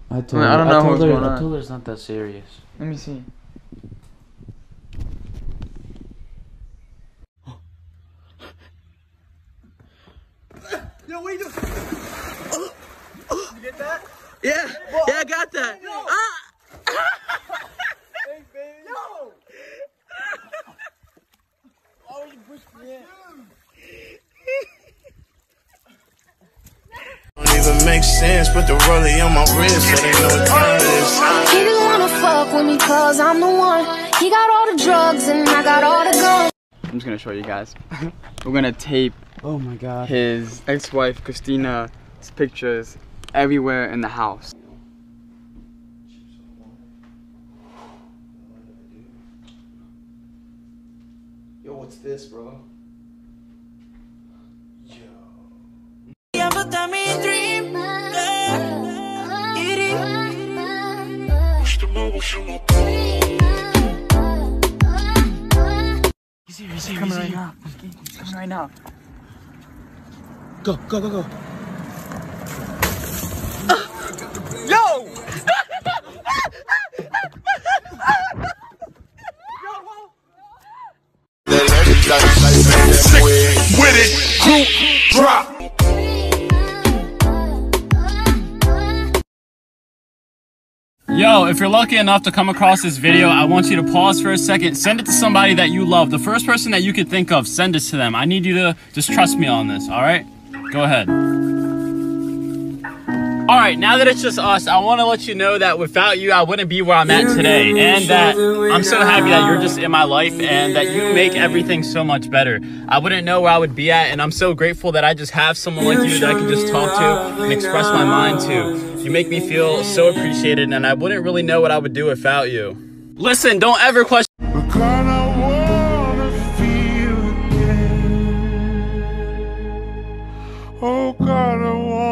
I told I don't know what's going on. I told her it's not that serious. Let me see. Yo, what are you doing? You get that? Yeah, yeah, I got that. No. Ah! Hey, baby. Yo! Why would you push me in? Don't even make sense, put the rollie on my wrist so they know what time it is. He didn't wanna fuck with me cause I'm the one. He got all the drugs and I got all the guns. I'm just gonna show you guys. We're gonna tape Oh my god. his ex-wife Christina's pictures everywhere in the house. Yo, what's this, bro? He's coming right now. He's coming right now. Go, go, go, go. Yo! With it, group drop. Yo, if you're lucky enough to come across this video, I want you to pause for a second, send it to somebody that you love. The first person that you could think of, send this to them. I need you to just trust me on this, all right? Go ahead. All right, now that it's just us, I want to let you know that without you, I wouldn't be where I'm at today, and that I'm so happy that you're just in my life and that you make everything so much better. I wouldn't know where I would be at, and I'm so grateful that I just have someone like you that I can just talk to and express my mind to. You make me feel so appreciated, and I wouldn't really know what I would do without you. Listen, don't ever question. Oh God, I want